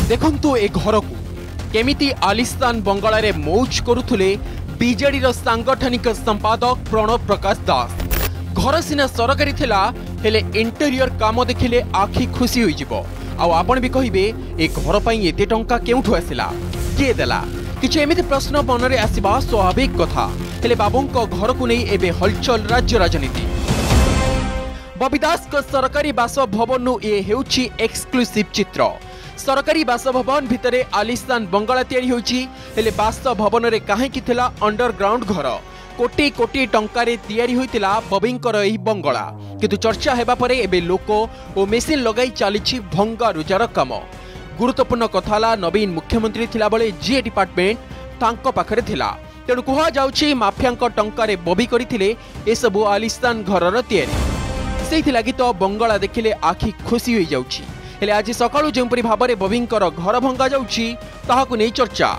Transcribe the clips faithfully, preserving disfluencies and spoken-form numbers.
देखंतु ए घर को केमिति आलिस्तान बंगला रे मौज करुथुले बीजेडी रो सांगठनिक संपादक प्रणव प्रकाश दास। घर सिना सरकारी थिला हेले इंटेरियर काम देखिले आखि खुशी होई जिवो। आ आपण भी कहिबे ए घर पई एते टंका केउठु आसिला के देला किछ एमिति प्रश्न मनरे आसीबा स्वाभाविक कथा। हेले बाबूंको घर को नहीं एबे हलचल राज्य राजनीति। बॉबीदास को सरकारी बासभवन नु ए हेउछि एक्सक्लूसिव चित्र। सरकारी बासभवन भितरे आलिस्तान बंगला तैयारी होछि। हेले बासभवन रे काहेकि थिला अंडरग्राउंड घर। कोटी कोटी टंकारे तैयारी होइतिला बॉबींकर एही बंगला, किंतु चर्चा हेबा परे एबे लोक ओ मेसिन लगाई चलीछि भंगा रुजार काम। गुरुत्वपूर्ण कथाला नवीन मुख्यमंत्री थिला बेले जी डिपार्टमेंट तांको पाखरे थिला, तेणु कुहा जाउछि माफियांको टंकारे बॉबी करिथिले ए सबु आलिस्तान घरर तैयारी। सेहि लागि तो बंगला देखिले आखि खुशी होई जाउछि। हेले आज सकाळु जेंपरि भाबरे बॉबींकर घर भंगा जाउछि ताहाकु नै चर्चा।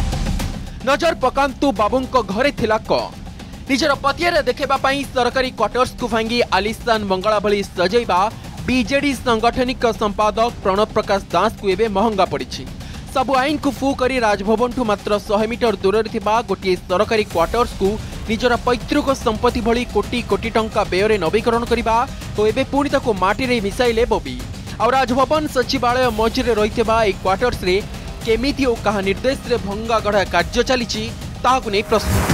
नजर पकांतु बाबूंको घरे थिला क निजर पतियारे देखेबा पई सरकारी क्वार्टर्स को भांगी आलिस्तान बंगला भली सजैबा बीजेडी सांगठनिक संपादक प्रणव प्रकाश दास को एबे महंगा पड़िछि। सबु आईन को फू करी राजभवन ठू मात्र सौ मीटर दूर थिबा गोटे सरकारी क्वार्टर्स को निजर पैतृक संपत्ति भली कोटी कोटी टंका व्यय नवीकरण करबा तो एबे पुणी ताको माटी रे मिसाइले बॉबी। आ राजभवन सचिवालय मझिरे रहिथिबा ए क्वार्टर्स रे केमिति ओ कहा निर्देश रे भंगा गढ़ा कार्य चलीछि ताहाकु नै प्रश्न।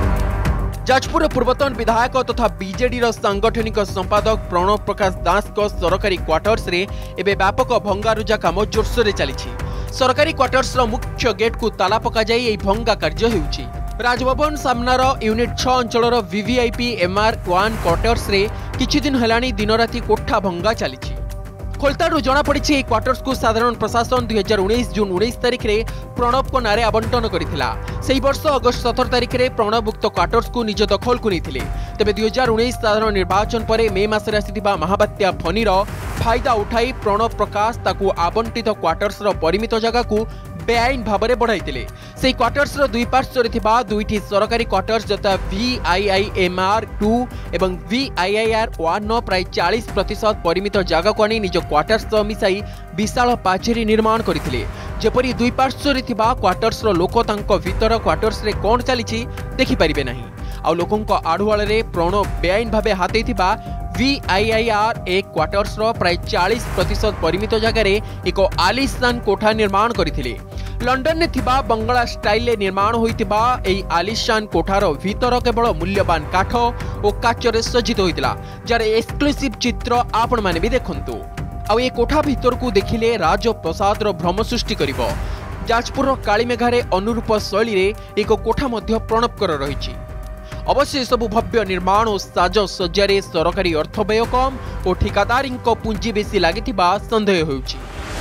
जाजपुर पूर्वतन विधायक तथा बीजेडी रो सांगठनिक संपादक प्रणव प्रकाश दास को सरकारी क्वार्टर्स रे एबे व्यापक भंगारुजा काम जोरसोर चली। सरकारी क्वार्टर्स रो मुख्य गेट को ताला पका जाई एई भंगा कार्य हेउछि। राजभवन सामनार यूनिट छह अंचलर वीवीआईपी एमआर वन क्वार्टर्स रे किछि दिन हेलानी दिन राति कोठा भंगा चली। खोलतारू जना पड़ी क्वार्टर्स को साधारण प्रशासन दुई हजार उन्नीस जून उन्नीस तारिख रे प्रणव को नारे आवंटन करथिला। सेही वर्ष अगस्त सतर तारिख रे प्रणव उक्त क्वार्टर्स को निज दखल को नैथिले। तेबे दुई हजार उन्नीस साधारण निर्वाचन पर मे मासरे आसिथिबा महाबात्या फनीर फायदा उठाई प्रणव प्रकाश ताकू आवंटित क्वार्टर्स रो परिमित जगह को बेआईन भाव में बढ़ाई। से क्वार्टर्स रो दुई पार्श्व थिबा दुईटी सरकारी क्वार्टर्स जता वीआईआईएमआर टू एवं वीआईआईआर वन नो प्राय चालीस प्रतिशत परिमित जगह को आनी निज क्वार्टर्स सह मिसाई विशाल पाचेरी निर्माण करथिले। जेपरि दुई पार्श्व थिबा क्वार्टर्स रो लोक तांको भीतर क्वार्टर्स रे कोन चलीछि देखि परिबे नाही। आ लोकंको आढुआल रे प्रणव बेआईन भावे हाते थिबा वीआईआईआर एक क्वार्टर्स रो प्राय चालीस प्रतिशत परिमित जगह रे एक आलिस्तान कोठा निर्माण करथिले। लंडन ने थिबा बंगला स्टाइल ले निर्माण होइतिबा एई आलिशान कोठार भीतर केवल मूल्यवान काठ और काचरे सज्जित होइतिला, जार एक्सक्लूसिव चित्र आपण माने भी देखंतु। आ ए कोठा भीतर को देखिले राजप्रसाद रो भ्रम सृष्टि करिवो। जाजपुर कालीमेघारे अनुरूप शैली रे एक कोठा मध्य प्रणवकर रहिछि। अवश्य सबु भव्य निर्माण और साज सज्जारे सरकारी अर्थ व्यय कम और ठिकादारी पुंजी बेसी लागिथिबा संदेह होउछि।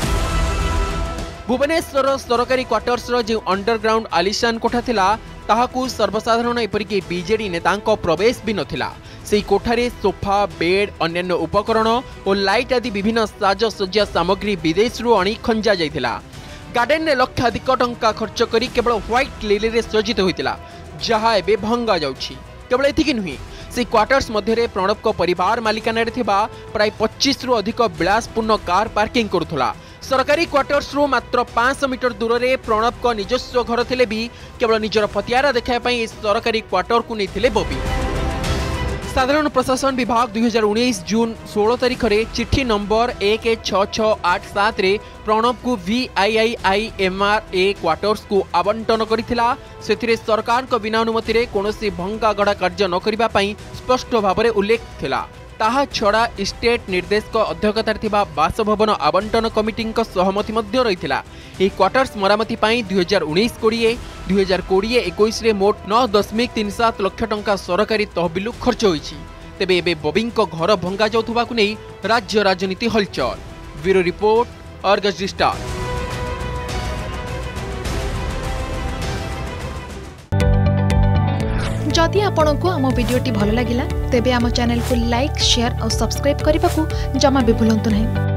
भुवनेश्वर सरकारी क्वार्टर्स रो जे अंडरग्राउंड आलिशान कोठा थिला ताहाकू सर्वसाधारण एपरिक बीजेडी नेतांको प्रवेश भी नथिला। सेही कोठारे सोफा बेड अन्य उपकरण और लाइट आदि विभिन्न साज सज्जा सामग्री विदेश रू अणी खंजा जाइथिला। गार्डन ने लक्षाधिक टंका खर्च करी केवल व्हाइट लिली रे सज्जित होइतिला, जहा एबे भंगा जाउछि। केवल एथिकी नुही, से क्वार्टर्स मध्य प्रणव को परिवार मालिकाना थिबा प्राय पच्चीस रु अधिक विलासपूर्ण कार पार्किंग करुथला। सरकारी क्वार्टर्स रू मात्र पांच सौ मीटर दूर रे प्रणव को निजस्व घर थिले भी केवल निजर पतियारा देखा पई सरकारी क्वार्टर को नैथिले बॉबी। साधारण प्रशासन विभाग दुई हजार उन्नीस जून सोलह तारिख रे चिट्ठी नंबर एक छह छह आठ सात रे प्रणव को वीआईआईएमआर ए क्वार्टर्स को आवंटन करथिला। सेथिरे सरकार को बिना अनुमति रे कोनोसी भंगा गढ़ा कार्य न करिबा पई स्पष्ट भाव में उल्लेख थिला। ताहा छड़ा स्टेट निर्देशक अध्यक्षतार थिबा बासभवन आवंटन कमिटी सहमति मध्य रहिथिला। एही क्वार्टर्स मरामती पई दुई हजार उन्नीस कोड़े दुई हजार कोड़े इक्कीस रे मोट नौ दशमिक तीन सात लाख टंका सरकारी तहबिल खर्च होइछि। तेबे एबे बॉबींको घर भंगा जाउथबाकु नै राज्य राजनीति हलचल। Bureau report, Argus digital. जदि आपंक आम भिडी भल लगा तेब आम चैनल को लाइक, शेयर और सब्सक्राइब करने को जमा भी भूलु नहीं।